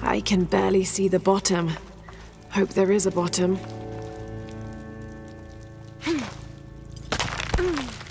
I can barely see the bottom. Hope there is a bottom.